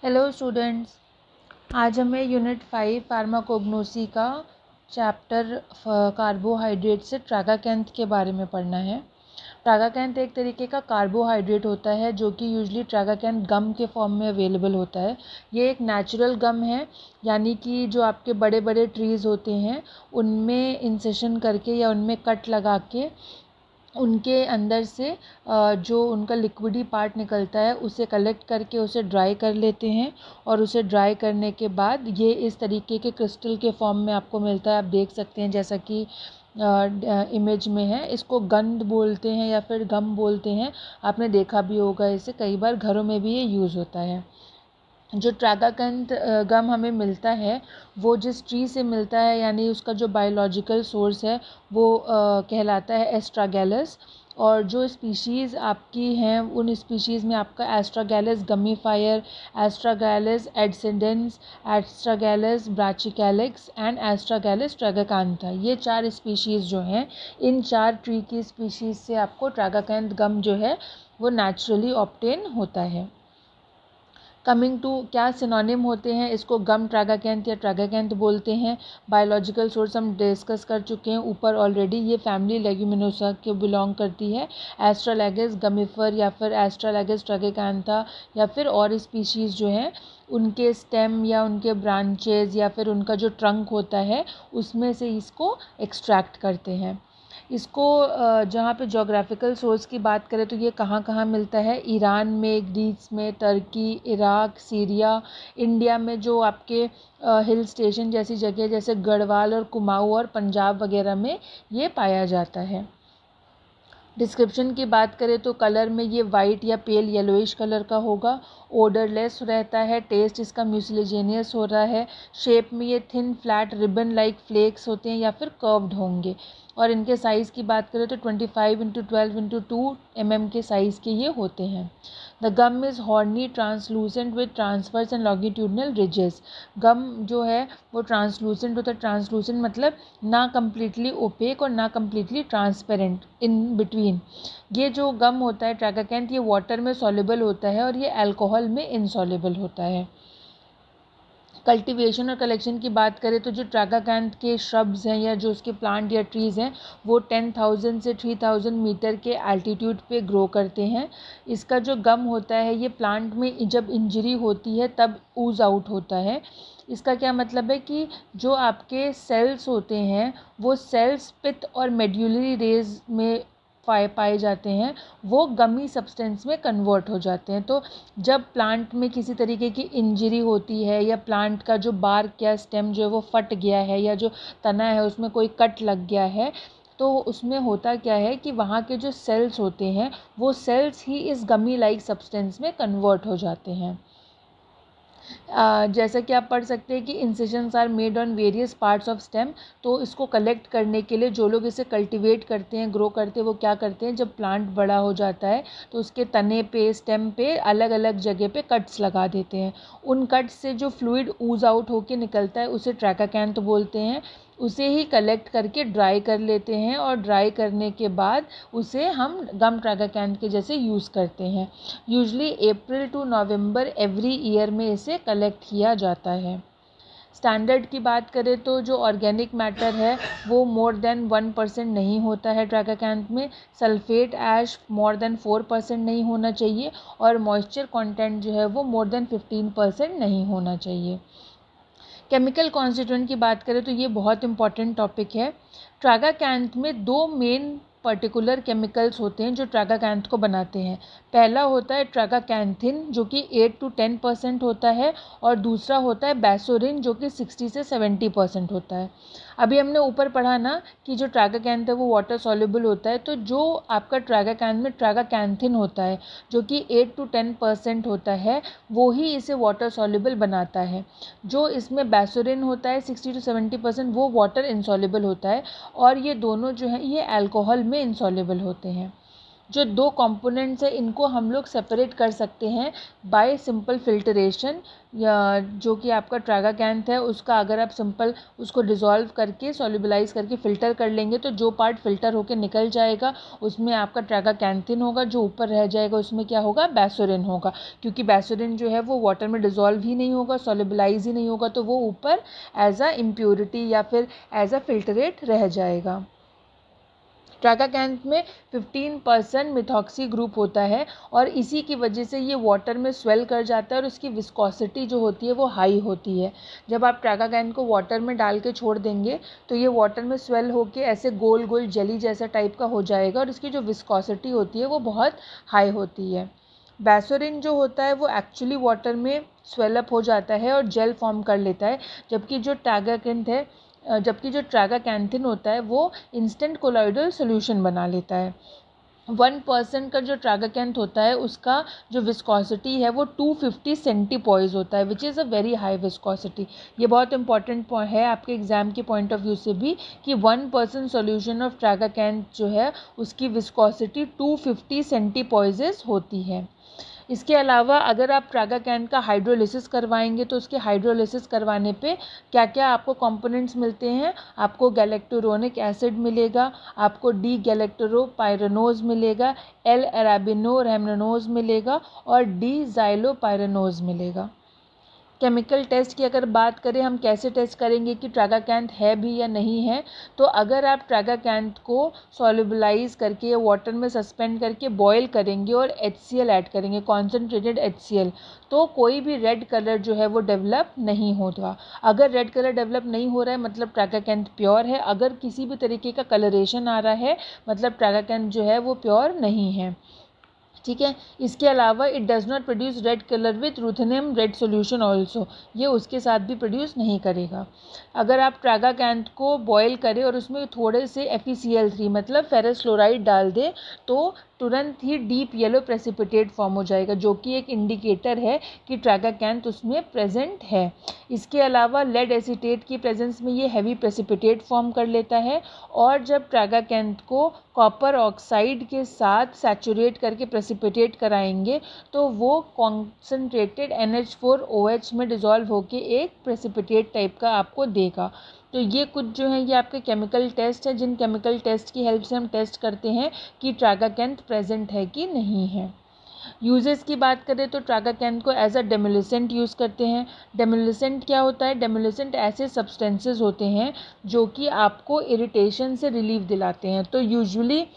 Hello students, आज हमें unit 5 pharmacognosy का चैप्टर कार्बोहाइड्रेट से ट्रागाकैंथ के बारे में पढ़ना है। ट्रागाकैंथ एक तरीके का कार्बोहाइड्रेट होता है जो कि यूजली ट्रागाकैंथ गम के फॉर्म में अवेलेबल होता है। ये एक नेचुरल गम है, यानी कि जो आपके बड़े बड़े ट्रीज़ होते हैं उनमें इंसेशन करके या उनमें कट लगा के उनके अंदर से जो उनका लिक्विडी पार्ट निकलता है उसे कलेक्ट करके उसे ड्राई कर लेते हैं और उसे ड्राई करने के बाद ये इस तरीके के क्रिस्टल के फॉर्म में आपको मिलता है। आप देख सकते हैं जैसा कि इमेज में है। इसको गंध बोलते हैं या फिर गम बोलते हैं। आपने देखा भी होगा, इसे कई बार घरों में भी ये यूज़ होता है। जो ट्रागाकैंथ गम हमें मिलता है वो जिस ट्री से मिलता है, यानी उसका जो बायोलॉजिकल सोर्स है वो कहलाता है एस्ट्रागैलस। और जो स्पीशीज़ आपकी हैं उन स्पीशीज़ में आपका एस्ट्रागैलस गमीफायर, एस्ट्रागैलस एडसेंडेंस, एस्ट्रागैलस ब्राचिकैलिक्स एंड एस्ट्रागैलस ट्रागाकैंथा, ये 4 स्पीशीज़ जो हैं, इन 4 ट्री की स्पीशीज़ से आपको ट्रागाकैंथ गम जो है वो नेचुरली ऑब्टेन होता है। कमिंग टू क्या सिनोनिम होते हैं, इसको गम ट्रागाकैंथ या ट्रागाकैंथ बोलते हैं। बायोलॉजिकल सोर्स हम डिस्कस कर चुके हैं ऊपर ऑलरेडी। ये फैमिली लेग्यूमिनोसा के बिलोंग करती है। एस्ट्रालैगस गमीफर या फिर एस्ट्रालैगस ट्रागाकैंथा या फिर और स्पीशीज़ जो हैं उनके स्टेम या उनके ब्रांचेज या फिर उनका जो ट्रंक होता है उसमें से इसको एक्सट्रैक्ट करते हैं। इसको जहाँ पे जोग्राफिकल सोर्स की बात करें तो ये कहाँ कहाँ मिलता है, ईरान में, ग्रीस में, तुर्की, इराक, सीरिया, इंडिया में जो आपके हिल स्टेशन जैसी जगह जैसे गढ़वाल और कुमाऊँ और पंजाब वगैरह में ये पाया जाता है। डिस्क्रिप्शन की बात करें तो कलर में ये वाइट या पेल येलोइश कलर का होगा। ओडरलेस रहता है। टेस्ट इसका म्यूसिलेजेनियस हो रहा है। शेप में ये thin flat ribbon like flakes होते हैं या फिर कर्व्ड होंगे। और इनके साइज़ की बात करें तो 25x12x2 mm के साइज़ के ये होते हैं। The gum is horny translucent with transverse and longitudinal ridges. Gum जो है वो ट्रांसलूसेंट होता है। ट्रांसलूसेंट मतलब ना कम्प्लीटली ओपेक और ना कम्प्लीटली ट्रांसपेरेंट, इन बिटवीन। ये जो गम होता है ट्रागाकैंथ, ये वाटर में सॉल्युबल होता है और ये अल्कोहल में इनसॉल्युबल होता है। कल्टीवेशन और कलेक्शन की बात करें तो जो ट्रागाकैंथ के श्रब्स हैं या जो उसके प्लांट या ट्रीज़ हैं वो 10,000 से 3,000 मीटर के एल्टीट्यूड पे ग्रो करते हैं। इसका जो गम होता है ये प्लांट में जब इंजरी होती है तब ऊज आउट होता है। इसका क्या मतलब है कि जो आपके सेल्स होते हैं वो सेल्स पित्त और मेड्यूलरी रेज में पाए जाते हैं, वो गमी सब्सटेंस में कन्वर्ट हो जाते हैं। तो जब प्लांट में किसी तरीके की इंजरी होती है या प्लांट का जो बार्क या स्टेम जो है वो फट गया है या जो तना है उसमें कोई कट लग गया है, तो उसमें होता क्या है कि वहाँ के जो सेल्स होते हैं वो सेल्स ही इस गमी लाइक सब्सटेंस में कन्वर्ट हो जाते हैं। जैसा कि आप पढ़ सकते हैं कि incisions are made on various parts of stem. तो इसको कलेक्ट करने के लिए जो लोग इसे कल्टीवेट करते हैं, ग्रो करते हैं, वो क्या करते हैं, जब प्लांट बड़ा हो जाता है तो उसके तने पे, स्टेम पे अलग अलग जगह पे कट्स लगा देते हैं। उन कट्स से जो फ्लूइड ऊज आउट होके निकलता है उसे ट्रागाकैंथ बोलते हैं। उसे ही कलेक्ट करके ड्राई कर लेते हैं और ड्राई करने के बाद उसे हम गम ट्रागाकैंथ के जैसे यूज़ करते हैं। Usually April to November every year में इसे कलेक्ट किया जाता है। स्टैंडर्ड की बात करें तो जो ऑर्गेनिक मैटर है वो मोर देन 1% नहीं होता है ट्रागाकैंथ में। सल्फेट ऐश मोर देन 4% नहीं होना चाहिए और मॉइस्चर कंटेंट जो है वो मोर देन 15% नहीं होना चाहिए। केमिकल कॉन्स्टिट्यूएंट की बात करें तो ये बहुत इंपॉर्टेंट टॉपिक है। ट्रागाकैंथ में 2 मेन पर्टिकुलर केमिकल्स होते हैं जो ट्रागाकैंथ को बनाते हैं। पहला होता है ट्रागाकैंथिन जो कि 8 to 10% होता है और दूसरा होता है बैसोरिन जो कि 60 से 70% होता है। अभी हमने ऊपर पढ़ा ना कि जो ट्रागाकैंथ है वो वाटर सॉल्युबल होता है, तो जो आपका ट्रागाकैंथ में ट्रागाकैंथिन होता है जो कि 8 to 10% होता है वो ही इसे वाटर सॉल्युबल बनाता है। जो इसमें बैसोरिन होता है 60 to 70% वो वाटर इनसॉल्युबल होता है और ये दोनों जो हैं ये अल्कोहल में इनसॉल्युबल होते हैं। जो दो कंपोनेंट्स है इनको हम लोग सेपरेट कर सकते हैं बाय सिंपल फिल्टरेशन, या जो कि आपका ट्रैगाकैंथ है उसका अगर आप सिंपल उसको डिज़ोल्व करके सॉल्युबलाइज करके फ़िल्टर कर लेंगे तो जो पार्ट फ़िल्टर होकर निकल जाएगा उसमें आपका ट्रैगाकैंथिन होगा, जो ऊपर रह जाएगा उसमें क्या होगा, बैसोरिन होगा। क्योंकि बैसोरिन जो है वो वाटर में डिज़ोल्व ही नहीं होगा, सॉल्युबलाइज ही नहीं होगा, तो वो ऊपर एज अ इम्प्योरिटी या फिर एज अ फिल्टरेट रह जाएगा। ट्रैगाकैंथ में 15% मिथॉक्सी ग्रुप होता है और इसी की वजह से ये वाटर में स्वेल कर जाता है और उसकी विस्कोसिटी जो होती है वो हाई होती है। जब आप ट्रैगाकैंथ को वाटर में डाल के छोड़ देंगे तो ये वाटर में स्वेल होके ऐसे गोल गोल जेली जैसा टाइप का हो जाएगा और इसकी जो विस्कोसिटी होती है वो बहुत हाई होती है। बैसोरिन जो होता है वो एक्चुअली वाटर में स्वेल अप हो जाता है और जेल फॉर्म कर लेता है, जबकि जो ट्रैगाकैंथिन होता है वो इंस्टेंट कोलॉइडल सोल्यूशन बना लेता है। 1% का जो ट्रैगाकैंथ होता है उसका जो विस्कोसिटी है वो 250 सेंटीपॉइज होता है, which is a very high viscosity. ये बहुत इंपॉर्टेंट है आपके एग्जाम के पॉइंट ऑफ व्यू से भी कि 1% सोल्यूशन ऑफ ट्रैगाकैंथ जो है उसकी विस्कोसिटी 250 सेंटीपॉइजेस होती है। इसके अलावा अगर आप ट्रैगाकैंथ का हाइड्रोलिसिस करवाएंगे तो उसके हाइड्रोलिसिस करवाने पे क्या क्या आपको कंपोनेंट्स मिलते हैं, आपको गैलेक्टोरोनिक एसिड मिलेगा, आपको डी गैलेक्टोरोपाइरेनोज मिलेगा, एल अराबिनोरेमनोज मिलेगा और डी ज़ाइलोपाइरेनोज मिलेगा। केमिकल टेस्ट की अगर बात करें हम कैसे टेस्ट करेंगे कि ट्रैगाकैंथ है भी या नहीं है, तो अगर आप ट्रैगाकैंथ को सॉल्युबलाइज करके या वाटर में सस्पेंड करके बॉईल करेंगे और HCl ऐड करेंगे, कॉन्सेंट्रेटेड HCl, तो कोई भी रेड कलर जो है वो डेवलप नहीं होगा। अगर रेड कलर डेवलप नहीं हो रहा है मतलब ट्रैगाकैंथ प्योर है, अगर किसी भी तरीके का कलरेशन आ रहा है मतलब ट्रैगाकैंथ जो है वो प्योर नहीं है। ठीक है, इसके अलावा it does not produce red colour with ruthenium red solution also, ये उसके साथ भी प्रोड्यूस नहीं करेगा। अगर आप ट्रैगाकैंथ को बॉयल करें और उसमें थोड़े से FeCl3 मतलब फेरस क्लोराइड डाल दें तो तुरंत ही डीप येलो प्रेसिपिटेट फॉर्म हो जाएगा, जो कि एक इंडिकेटर है कि ट्रैगाकैंथ उसमें प्रेजेंट है। इसके अलावा लेड एसीटेट की प्रेजेंस में ये हैवी प्रेसिपिटेट फॉर्म कर लेता है और जब ट्रैगाकैंथ को कॉपर ऑक्साइड के साथ सैचुरेट करके प्रेसिपिटेट कराएंगे तो वो कॉन्सेंट्रेटेड NH4OH में डिज़ोल्व होके एक प्रेसिपिटेट टाइप का आपको देगा। तो ये कुछ जो है ये आपके केमिकल टेस्ट है, जिन केमिकल टेस्ट की हेल्प से हम टेस्ट करते हैं कि ट्रैगाकैंथ प्रेजेंट है कि नहीं है। यूजेस की बात करें तो ट्रैगाकैंथ को एज अ डेमोलिसेंट यूज़ करते हैं। डेमोलिसेंट क्या होता है, डेमोलिसेंट ऐसे सब्सटेंसेस होते हैं जो कि आपको इरिटेशन से रिलीफ दिलाते हैं। तो यूजुअली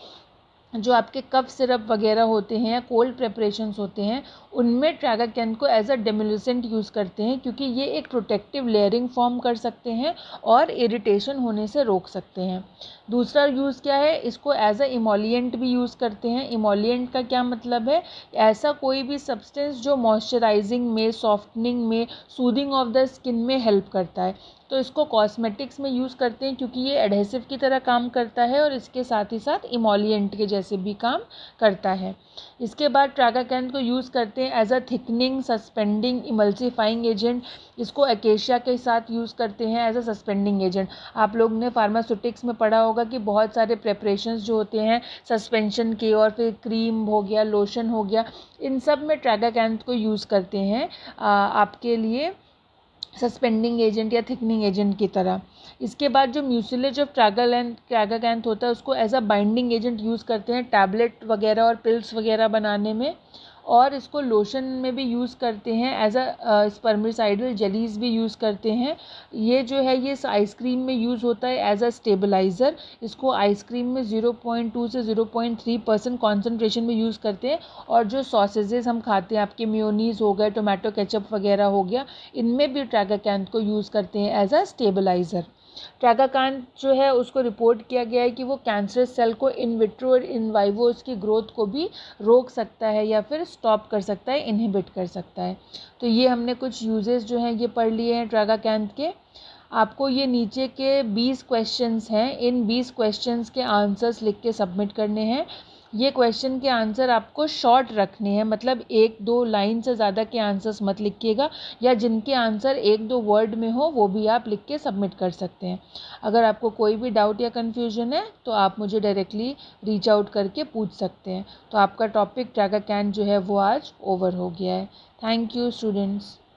जो आपके कफ सिरप वगैरह होते हैं या कोल्ड प्रेपरेशंस होते हैं उनमें ट्रैगाकैंथ को एज अ डेमोलिसेंट यूज़ करते हैं, क्योंकि ये एक प्रोटेक्टिव लेयरिंग फॉर्म कर सकते हैं और इरिटेशन होने से रोक सकते हैं। दूसरा यूज़ क्या है, इसको एज अ इमोलिएंट भी यूज़ करते हैं। इमोलिएंट का क्या मतलब है, ऐसा कोई भी सब्सटेंस जो मॉइस्चराइजिंग में, सॉफ्टनिंग में, सूदिंग ऑफ द स्किन में हेल्प करता है। तो इसको कॉस्मेटिक्स में यूज़ करते हैं क्योंकि ये एडहेसिव की तरह काम करता है और इसके साथ ही साथ इमोलिएंट के जैसे भी काम करता है। इसके बाद ट्रैगाकैंथ को यूज़ करते हैं as a thickening, suspending, emulsifying agent. इसको एकेशिया के साथ यूज़ करते हैं एज अ सस्पेंडिंग एजेंट। आप लोग ने फार्मास्यूटिक्स में पढ़ा होगा कि बहुत सारे प्रेपरेशंस जो होते हैं सस्पेंशन के और फिर क्रीम हो गया, लोशन हो गया, इन सब में ट्रैगाकैंथ को यूज़ करते हैं आपके लिए सस्पेंडिंग एजेंट या थिकनिंग एजेंट की तरह। इसके बाद जो म्यूसिलेज ऑफ ट्रैगाकैंथ होता है उसको as a binding agent use करते हैं टैबलेट वगैरह और पिल्स वगैरह बनाने में, और इसको लोशन में भी यूज़ करते हैं एज अ स्पर्मिसाइडल जेलीज भी यूज़ करते हैं। ये जो है ये आइसक्रीम में यूज़ होता है एज अ स्टेबलाइज़र। इसको आइसक्रीम में 0.2 से 0.3% कॉन्सेंट्रेशन में यूज़ करते हैं, और जो सॉसेजेस हम खाते हैं आपके मेयोनीज़ हो गए, टोमेटो केचप वगैरह हो गया, इनमें भी ट्रैगाकैंथ को यूज़ करते हैं एज अ स्टेबलाइज़र। ट्रैगाकैंथ जो है उसको रिपोर्ट किया गया है कि वो कैंसरस सेल को इन विट्रो और इन वाइवो उसकी ग्रोथ को भी रोक सकता है या फिर स्टॉप कर सकता है, इनहिबिट कर सकता है। तो ये हमने कुछ यूजेस जो हैं ये पढ़ लिए हैं ट्रैगाकैंथ के। आपको ये नीचे के 20 क्वेश्चंस हैं, इन 20 क्वेश्चंस के आंसर्स लिख के सबमिट करने हैं। ये क्वेश्चन के आंसर आपको शॉर्ट रखने हैं, मतलब 1-2 लाइन से ज़्यादा के आंसर्स मत लिखिएगा, या जिनके आंसर 1-2 वर्ड में हो वो भी आप लिख के सबमिट कर सकते हैं। अगर आपको कोई भी डाउट या कन्फ्यूजन है तो आप मुझे डायरेक्टली रीच आउट करके पूछ सकते हैं। तो आपका टॉपिक ट्रैगाकैंथ जो है वो आज ओवर हो गया है। Thank you students.